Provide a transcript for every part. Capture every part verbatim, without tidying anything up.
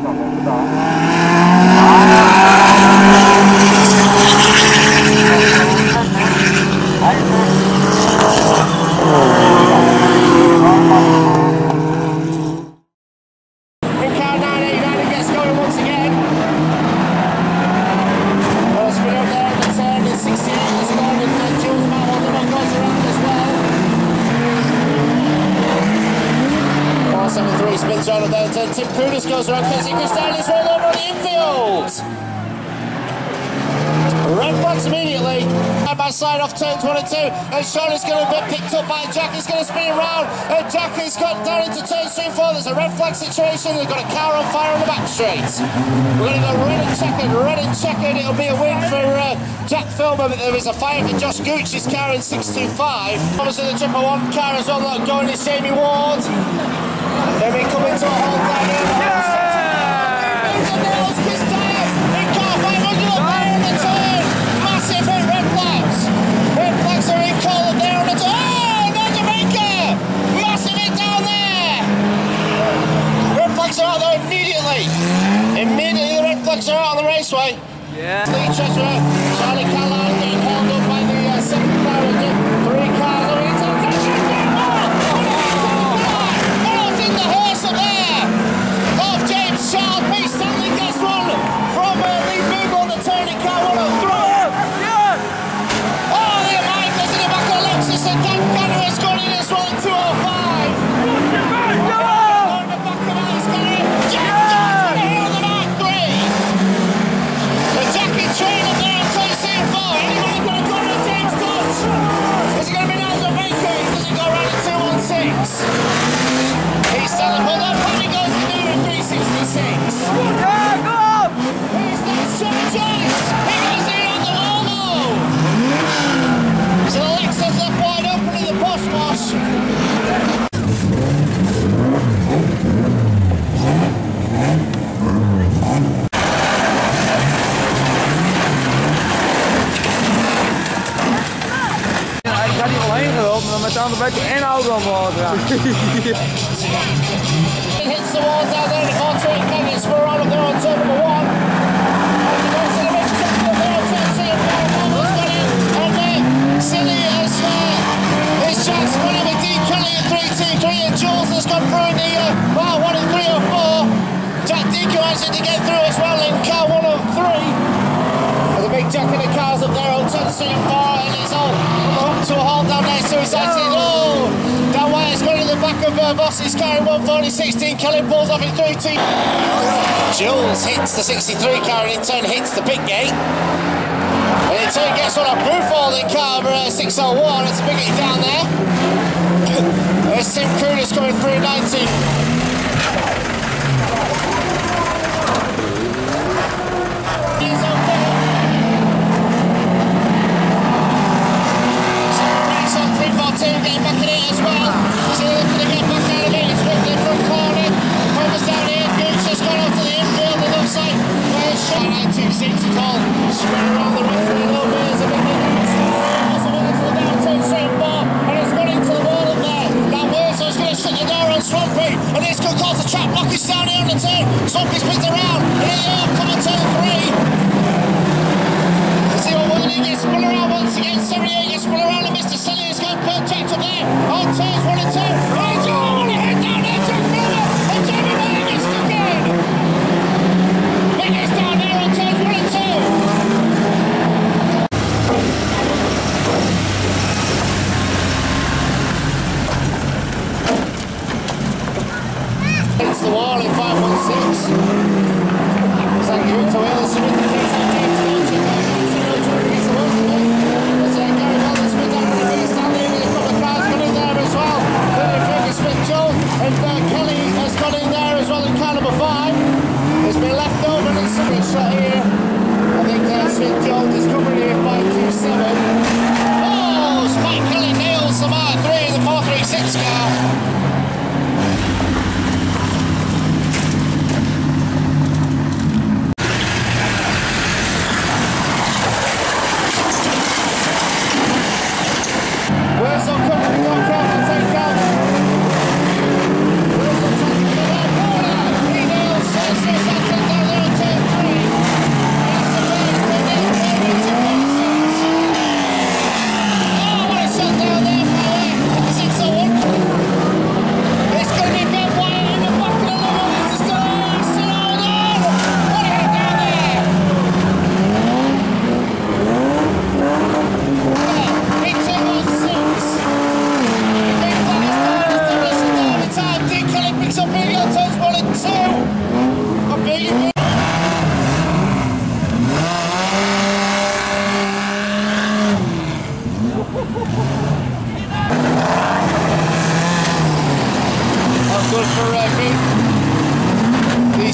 Spins around there, then Tim Kudus goes around, Casey Cristalis rolled over on the infield. Red flags immediately. By side off turn twenty-two, and Sean is going to be picked up by Jack. He's going to spin around, and Jack has got down into turn three four. There's a red flag situation. They've got a car on fire on the back straight. We're going to go red and checkered, red and checkered. It'll be a win for uh, Jack Filmer, but there is a fire for Josh Gooch's car in six two five. Obviously, the triple one car as well, not going is Jamie Ward. Then we come into a hold down here. Yeah! Chris Tyres in car five hundred up there on the turn. Massive hit, red flags. Red flags are in call up there on the turn. Oh, no Jamaica! Massive hit down there. Red flags are out there immediately. Immediately the red flags are out on the raceway. Yeah. Lee Treasurer, Charlie Callahan being held up by the uh, second car. Three cars are into the Charles P. Stanley gets one from uh, Lee Boog on the turn in car one oh three. Oh, there Mike goes in the back of Lexus and Dan Canner has gone in as well in two oh five. On the back of Alex Canner. Jack Johnson here on the Mark three. The Jackie train up there on turn C four. Anybody going to go to James Dodge? Is it going to be Nigel Baker? Does it go around in two one six? He's Stanley pulled up and he goes to do a three sixty-six. Yeah, go up! Here's that Sean Joyce. He goes in on the Volvo. So the Lexus left wide open in the Bosch wash. Ik had hier wel heen gelopen, maar met de andere beetje één auto omhoog gaan. Hits the walls out there, the four train Megan spur on up there on turn number one. And he goes to the big jump up there on turn three and four. Almost got it. And uh, Silly has uh, his chance to win with Dean Kelly at three two three. And Jules has gone through in the uh, well, one in three oh four. Jack Deacon has it to get through as well in car one oh three. And the big Jack in the cars up there on turn three and four. And he's all up to a halt down there. So he's actually, oh, Dan White's gone in the back of uh, Boss's car in one forty sixteen. Kelly pulls off in three two. Jules hits the sixty-three car and in turn hits the pit gate. And in turn gets one off Bruford in car uh, six oh one. It's a big hit down there. There's Tim Kudus coming through ninety. He's up there. So race on three fourteen getting back in it as well. So they're going to get back out of it. It's with the front corner. Almost down here. Gooch has gone off to the infield. It looks like there's shot nine two six at all. Spread around the right for a little bit. There's a big hit. Also went into the down turn straight bar. And it's gone into the wall up there. Now Wilson's going to shut the door on Swampy. And it's going to cause the trap block. He's down here on the turn. Swampy spins around. And here they are coming turn three. You see what Willie gets spun around once again. seventy-eight gets spun around and Mister Silly has got jacked up there. On turns one and two. He's going to hit down there. Jack Miller. And Jamie Miller gets stuck in. He gets down there on turns one and two. Hits the wall in five one six. Thank you to Wilson with the James Dodge. He's the one today. There's uh, Gary Weldon spin down the base down there with a couple of cars got in there as well. Billy Fraser spin Joe and uh, Kelly has got in there as well in car number five. It's been left over and it's something shot here. I think uh, Smith Jones is covering here five two seven. Oh, Spike Kelly nails the Mark three in the four three six car.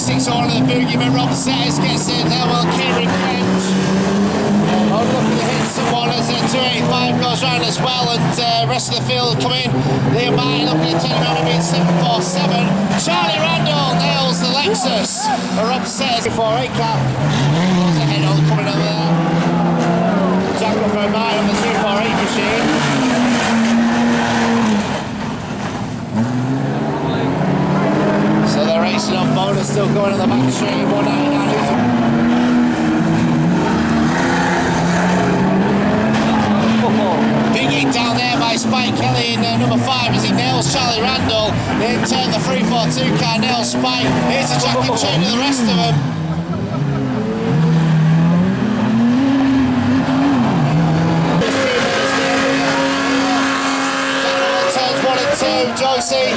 six on the boogeyman. Rob Setters gets it there while Kieran French. Oh, look at the hits and one as the two eighty-five goes round as well, and uh, rest of the field come in. Liam Martin looking to turn around and beat seven four seven. Charlie Randall nails the Lexus. Rob Setters four eight cap. There's a head on coming over there. Jack up for a mile on the two four eight machine. So they're racing on. Bonus still going on the back straight. one ninety-nine. Big hit down there by Spike Kelly in uh, number five as he nails Charlie Randall. In turn the three four two car nails Spike. Here's a Jack and Chain to the rest of them. Turns one and two. Joycey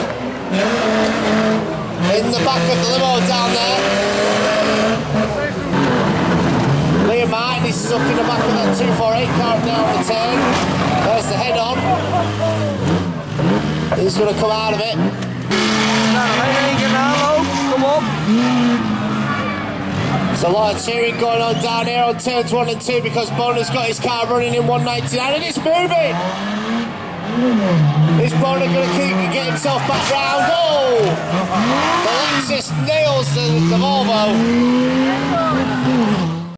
in the back of the limo down there. Liam Martin is stuck in the back of that two four eight car now on the turn. There's the head on. He's going to come out of it. Come on. There's a lot of cheering going on down here on turns one and two because Bonner's got his car running in one ninety-nine and it's moving. Is Bonner going to keep and get himself back round? Oh! The Lexus nails the, the Volvo.